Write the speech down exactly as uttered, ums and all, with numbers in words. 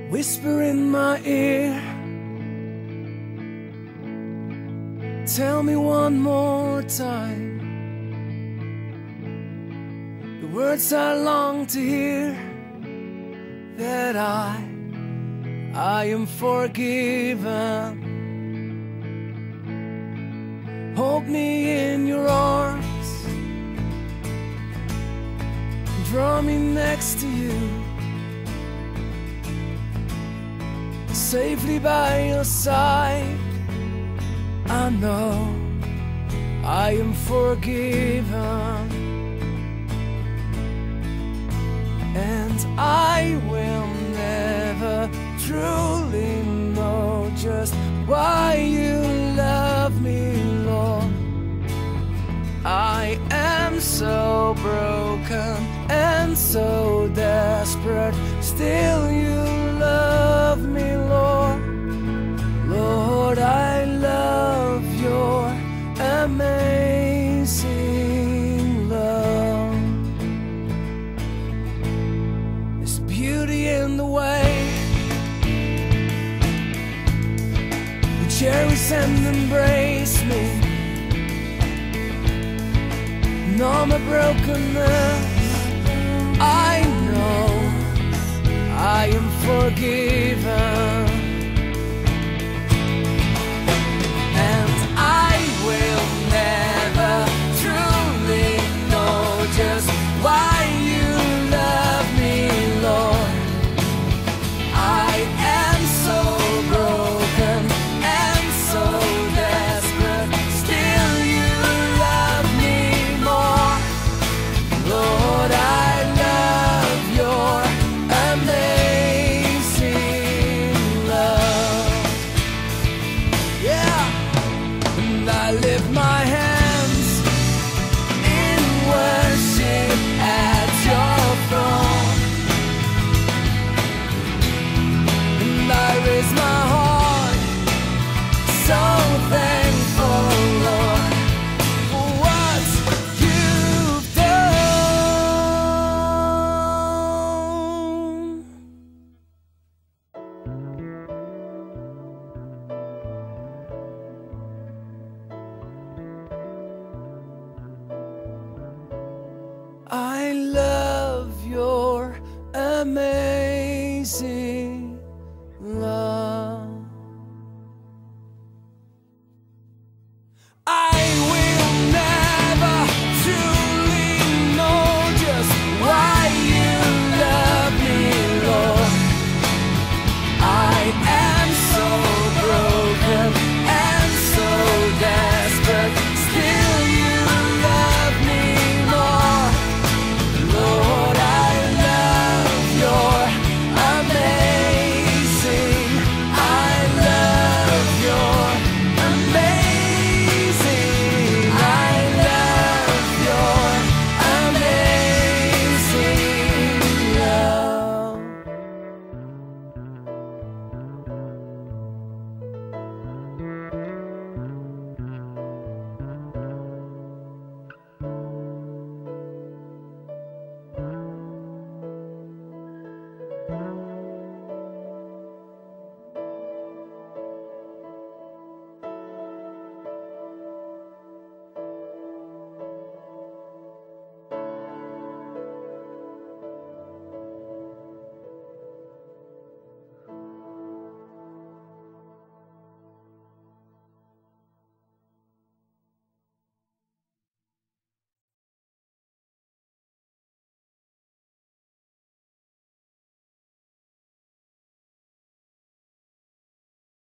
Whisper in my ear, tell me one more time the words I long to hear, that I, I am forgiven. Hold me in your arms, draw me next to you, safely by your side. I know I am forgiven, and I will never truly know just why you love me, Lord. I am so broken and so desperate, still you love me, Lord. Lord, I love your amazing love. There's beauty in the way you cherish and embrace me, and all my brokenness. I know I am forgiven, and I will never truly know just why you love me, Lord. I am so broken and so desperate, still you love me more. Lord, I love your amazing love. Yeah, and I lift my hands in worship at your throne, and I raise my heart so thankful, Lord, for what you've done. I love your amazing